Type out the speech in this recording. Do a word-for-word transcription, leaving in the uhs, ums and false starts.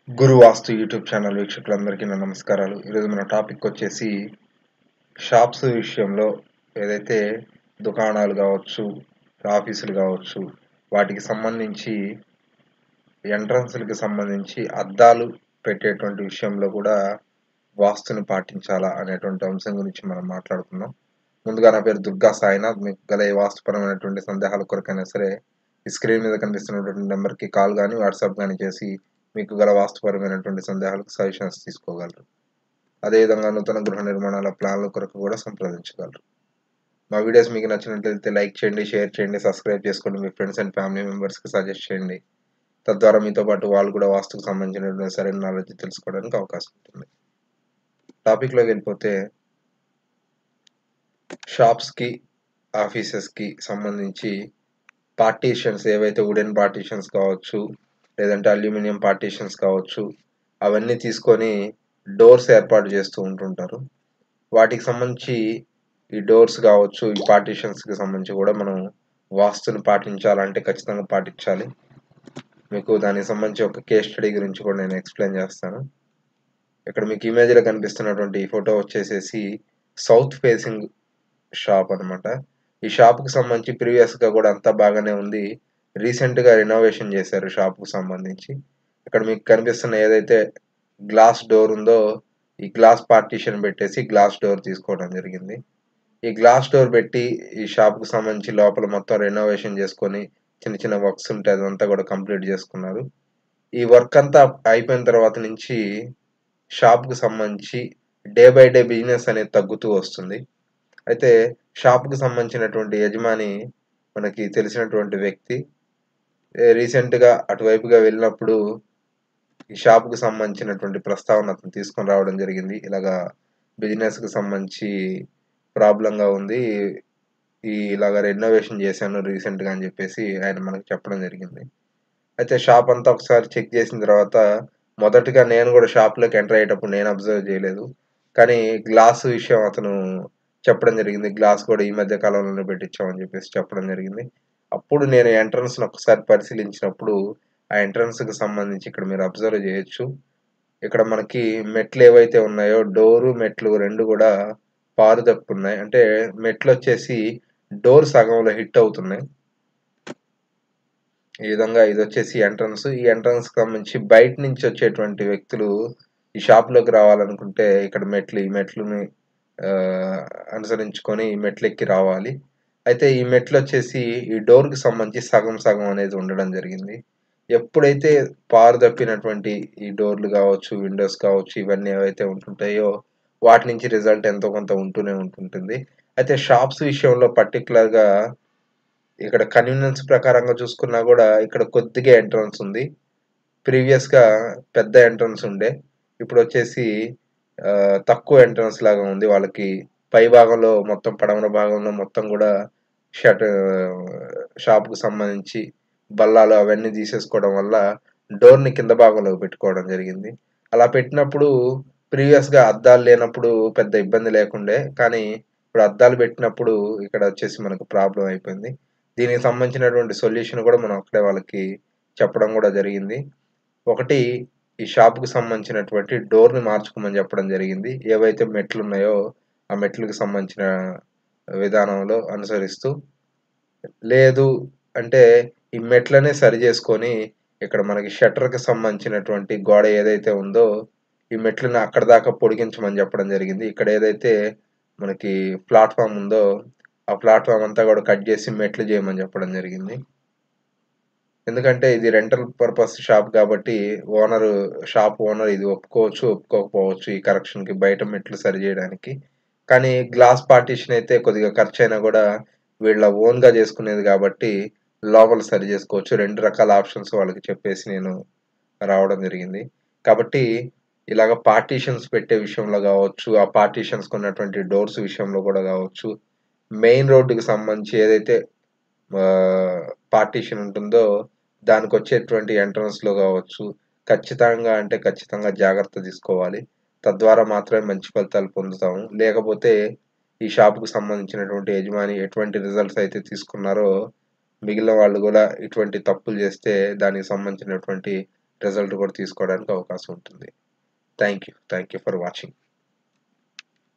గురు వాస్తు YouTube channel వీక్షకులందరికీ నా నమస్కారాలు. ఈరోజు మన టాపిక్ వచ్చేసి షాప్స్ విషయంలో ఏదైతే దుకాణాలు కావచ్చు, ఆఫీసులు కావచ్చు, వాటికి సంబంధించి ఎంట్రన్స్‌లకి సంబంధించి అద్దాలు పెట్టేటువంటి విషయంలో కూడా వాస్తుని పాటించాలా అనేటువంటి అంశం గురించి మనం మాట్లాడుకుందాం. ముందుగా నా పేరు దుర్గా సాయినాథ్. మీకు గల ఏ వాస్తుపరమైనటువంటి సందేహాల కొరకైనా సరే ఈ స్క్రీన్ మీద కనిపిస్తున్నటువంటి నెంబర్‌కి కాల్ గానీ, వాట్సాప్ గానీ చేసి మీకు గల వాస్తుపరమైనటువంటి సందేహాలకు సజెషన్స్ తీసుకోగలరు. అదేవిధంగా నూతన గృహ నిర్మాణాల ప్లాన్ల కొరకు కూడా సంప్రదించగలరు. మా వీడియోస్ మీకు నచ్చినట్లయితే లైక్ చేయండి, షేర్ చేయండి, సబ్స్క్రైబ్ చేసుకోండి. మీ ఫ్రెండ్స్ అండ్ ఫ్యామిలీ మెంబర్స్‌కి సజెస్ట్ చేయండి. తద్వారా మీతో పాటు వాళ్ళు కూడా వాస్తుకు సంబంధించినటువంటి సరైన నాలెడ్జ్ తెలుసుకోవడానికి అవకాశం ఉంటుంది. టాపిక్‌లోకి వెళ్ళిపోతే షాప్స్‌కి, ఆఫీసెస్‌కి సంబంధించి పార్టీషన్స్ ఏవైతే వుడెన్ పార్టీషన్స్ కావచ్చు, లేదంటే అల్యూమినియం పార్టీషన్స్ కావచ్చు, అవన్నీ తీసుకొని డోర్స్ ఏర్పాటు చేస్తూ ఉంటుంటారు. వాటికి సంబంధించి ఈ డోర్స్ కావచ్చు, ఈ పార్టీషన్స్‌కి సంబంధించి కూడా మనం వాస్తుని పాటించాలంటే ఖచ్చితంగా పాటించాలి. మీకు దానికి సంబంధించి ఒక కేస్ స్టడీ గురించి కూడా నేను ఎక్స్‌ప్లెయిన్ చేస్తాను. ఇక్కడ మీకు ఇమేజ్‌లో కనిపిస్తున్నటువంటి ఈ ఫోటో వచ్చేసేసి సౌత్ ఫేసింగ్ షాప్ అనమాట. ఈ షాప్‌కి సంబంధించి ప్రీవియస్‌గా కూడా అంతా బాగానే ఉంది. రీసెంట్‌గా రెనోవేషన్ చేశారు షాప్‌కి సంబంధించి. ఇక్కడ మీకు కనిపిస్తున్న ఏదైతే గ్లాస్ డోర్ ఉందో, ఈ గ్లాస్ పార్టీషన్ పెట్టేసి గ్లాస్ డోర్ తీసుకోవడం జరిగింది. ఈ గ్లాస్ డోర్ పెట్టి ఈ షాప్‌కి సంబంధించి లోపల మొత్తం రెనోవేషన్ చేసుకొని చిన్న చిన్న వర్క్స్ ఉంటే అదంతా కూడా కంప్లీట్ చేసుకున్నారు. ఈ వర్క్ అంతా అయిపోయిన తర్వాత నుంచి షాప్‌కి సంబంధించి డే బై డే బిజినెస్ అనేది తగ్గుతూ వస్తుంది. అయితే షాప్‌కి సంబంధించినటువంటి యజమాని మనకి తెలిసినటువంటి వ్యక్తి. ఏ రీసెంట్‌గా అటువైపుగా వెళ్ళినప్పుడు ఈ షాప్‌కి సంబంధించినటువంటి ప్రస్తావన అతను తీసుకొని రావడం జరిగింది. ఇలాగా బిజినెస్‌కి సంబంధించి ప్రాబ్లమ్‌గా ఉంది. ఈ ఇలాగ రెనోవేషన్ చేశాను రీసెంట్‌గా అని చెప్పేసి ఆయన మనకు చెప్పడం జరిగింది. అయితే షాప్ అంతా ఒకసారి చెక్ చేసిన తర్వాత మొదటగా నేను కూడా షాప్‌లోకి ఎంటర్ అయ్యేటప్పుడు నేను అబ్జర్వ్ చేయలేదు. కానీ గ్లాస్ విషయం అతను చెప్పడం జరిగింది. గ్లాస్ కూడా ఈ మధ్య కాలంలోనే పెట్టించామని చెప్పేసి చెప్పడం జరిగింది. అప్పుడు నేను ఎంట్రన్స్‌ని ఒకసారి పరిశీలించినప్పుడు ఆ ఎంట్రన్స్‌కి సంబంధించి ఇక్కడ మీరు అబ్జర్వ్ చేయొచ్చు. ఇక్కడ మనకి మెట్లు ఏవైతే ఉన్నాయో డోరు, మెట్లు రెండు కూడా పారుదప్పున్నాయి. అంటే మెట్లొచ్చేసి డోర్ సగంలో హిట్ అవుతున్నాయి. ఈ విధంగా ఇదొచ్చేసి ఎంట్రన్స్. ఈ ఎంట్రన్స్‌కి సంబంధించి బయట నుంచి వచ్చేటువంటి వ్యక్తులు ఈ షాప్‌లోకి రావాలనుకుంటే ఇక్కడ మెట్లు ఈ మెట్లుని ఆహ్, అనుసరించుకొని ఈ మెట్లెక్కి రావాలి. అయితే ఈ మెట్లొచ్చేసి ఈ డోర్‌కి సంబంధించి సగం సగం అనేది ఉండడం జరిగింది. ఎప్పుడైతే పారుదప్పినటువంటి ఈ డోర్‌లు కావచ్చు, విండోస్ కావచ్చు, ఇవన్నీ ఏవైతే ఉంటుంటాయో వాటి నుంచి రిజల్ట్ ఎంతో కొంత ఉంటూనే ఉంటుంటుంది. అయితే షాప్స్ విషయంలో పర్టిక్యులర్‌గా ఇక్కడ కన్వీనియన్స్ ప్రకారంగా చూసుకున్నా గూడా ఇక్కడ కొద్దిగా ఎంట్రన్స్ ఉంది. ప్రీవియస్‌గా పెద్ద ఎంట్రన్స్ ఉండే. ఇప్పుడొచ్చేసి ఆహ్, తక్కువ ఎంట్రన్స్ లాగా ఉంది. వాళ్ళకి పై భాగంలో మొత్తం పడమర భాగంలో మొత్తం గూడా షట్ షాప్‌కి సంబంధించి బల్లాలు అవన్నీ తీసేసుకోవడం వల్ల డోర్‌ని కింద భాగంలోకి పెట్టుకోవడం జరిగింది. అలా పెట్టినప్పుడు ప్రీవియస్‌గా అద్దాలు లేనప్పుడు పెద్ద ఇబ్బంది లేకుండే. కానీ ఇప్పుడు అద్దాలు పెట్టినప్పుడు ఇక్కడ వచ్చేసి మనకు ప్రాబ్లమ్ అయిపోయింది. దీనికి సంబంధించినటువంటి సొల్యూషన్ కూడా మనం అక్కడే వాళ్ళకి చెప్పడం కూడా జరిగింది. ఒకటి ఈ షాప్‌కి సంబంధించినటువంటి డోర్‌ని మార్చుకోమని చెప్పడం జరిగింది. ఏవైతే మెట్లున్నాయో ఆ మెట్లుకి సంబంధించిన విధానంలో అనుసరిస్తూ. లేదు అంటే ఈ మెట్లనే సరి చేసుకొని ఇక్కడ మనకి షట్టర్‌కి సంబంధించినటువంటి గోడ ఏదైతే ఉందో ఈ మెట్లని అక్కడి దాకా పొడిగించమని చెప్పడం జరిగింది. ఇక్కడ ఏదైతే మనకి ప్లాట్‌ఫార్మ్ ఉందో ఆ ప్లాట్‌ఫార్మ్ అంతా కూడా కట్ చేసి మెట్లు చేయమని చెప్పడం జరిగింది. ఎందుకంటే ఇది రెంటల్ పర్పస్ షాప్ కాబట్టి ఓనరు షాప్ ఓనర్ ఇది ఒప్పుకోవచ్చు, ఒప్పుకోకపోవచ్చు ఈ కరెక్షన్‌కి బయట మెట్లు సరి చేయడానికి. కానీ గ్లాస్ పార్టిషన్ అయితే కొద్దిగా ఖర్చయినా కూడా వీళ్ళ ఓన్‌గా చేసుకునేది కాబట్టి లోపల సరి చేసుకోవచ్చు. రెండు రకాల ఆప్షన్స్ వాళ్ళకి చెప్పేసి నేను రావడం జరిగింది. కాబట్టి ఇలాగ పార్టిషన్స్ పెట్టే విషయంలో గావచ్చు, ఆ పార్టిషన్స్‌కి ఉన్నటువంటి డోర్స్ విషయంలో కూడా గావచ్చు, మెయిన్ రోడ్డుకి సంబంధించి ఏదైతే ఆహ్, పార్టిషన్ ఉంటుందో దానికొచ్చేటువంటి ఎంట్రన్స్‌లో గావచ్చు, ఖచ్చితంగా అంటే ఖచ్చితంగా జాగ్రత్త తీసుకోవాలి. తద్వారా మాత్రమే మంచి ఫలితాలు పొందుతాము. లేకపోతే ఈ షాప్‌కి సంబంధించినటువంటి యజమాని ఎటువంటి రిజల్ట్స్ అయితే తీసుకున్నారో మిగిలిన వాళ్ళు గూడా ఇటువంటి తప్పులు చేస్తే దానికి సంబంధించినటువంటి రిజల్ట్ కూడా తీసుకోవడానికి అవకాశం ఉంటుంది. Thank you. Thank you for watching.